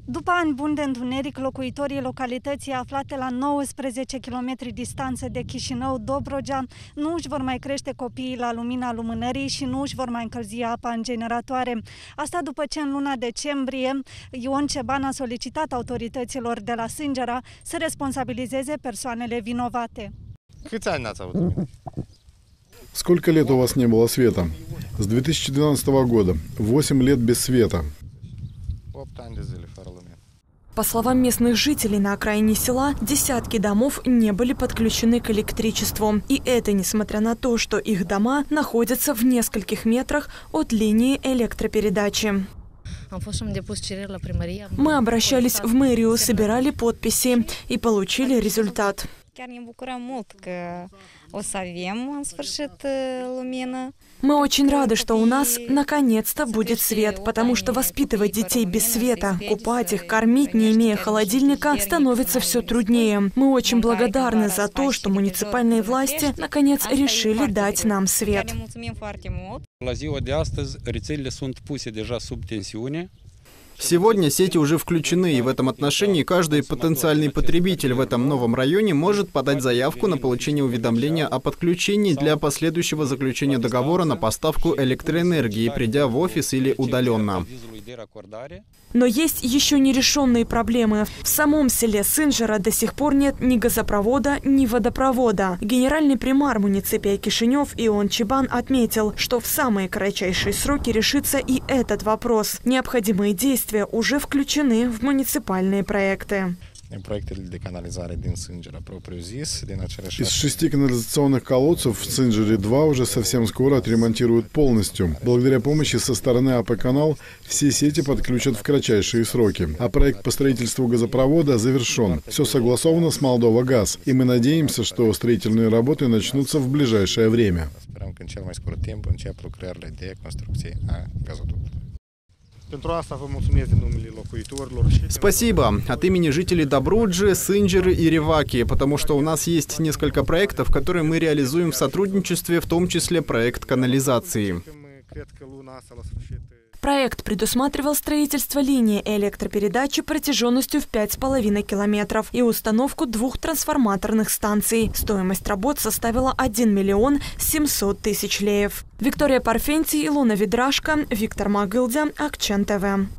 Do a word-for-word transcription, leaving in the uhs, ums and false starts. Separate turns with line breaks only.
După ani buni de întuneric, locuitorii localității aflate la nouăsprezece kilometri distanță de Chișinău, Dobrogea, nu își vor mai crește copiii la lumina lumânării și nu își vor mai încălzi apa în generatoare. Asta după ce în luna decembrie Ion Ceban a solicitat autorităților de la Sângera să responsabilizeze persoanele vinovate.
Câți ani n-ați avut?
Сколько лет у вас не было света? С две тысячи двенадцатого года. восемь лет без света.
По словам местных жителей, на окраине села десятки домов не были подключены к электричеству. И это несмотря на то, что их дома находятся в нескольких метрах от линии электропередачи. Мы обращались в мэрию, собирали подписи и получили результат. Мы очень рады, что у нас наконец-то будет свет, потому что воспитывать детей без света, купать их, кормить, не имея холодильника, становится все труднее. Мы очень благодарны за то, что муниципальные власти наконец решили дать нам свет.
Сегодня сети уже включены, и в этом отношении каждый потенциальный потребитель в этом новом районе может подать заявку на получение уведомления о подключении для последующего заключения договора на поставку электроэнергии, придя в офис или удаленно.
Но есть еще нерешенные проблемы. В самом селе Сынжера до сих пор нет ни газопровода, ни водопровода. Генеральный примар муниципия Кишинев Ион Чебан отметил, что в самые кратчайшие сроки решится и этот вопрос. Необходимые действия уже включены в муниципальные проекты.
Из шести канализационных колодцев в Сынжере два уже совсем скоро отремонтируют полностью. Благодаря помощи со стороны АП-канал все сети подключат в кратчайшие сроки. А проект по строительству газопровода завершен. Все согласовано с Молдова Газ. И мы надеемся, что строительные работы начнутся в ближайшее время.
Спасибо от имени жителей Добруджи, Сынжеры и Реваки, потому что у нас есть несколько проектов, которые мы реализуем в сотрудничестве, в том числе проект канализации.
Проект предусматривал строительство линии электропередачи протяженностью в пять с половиной километров и установку двух трансформаторных станций. Стоимость работ составила один миллион семьсот тысяч леев. Виктория Парфентий, Илона Видрашко, Виктор Магылдя, Акчен ТВ.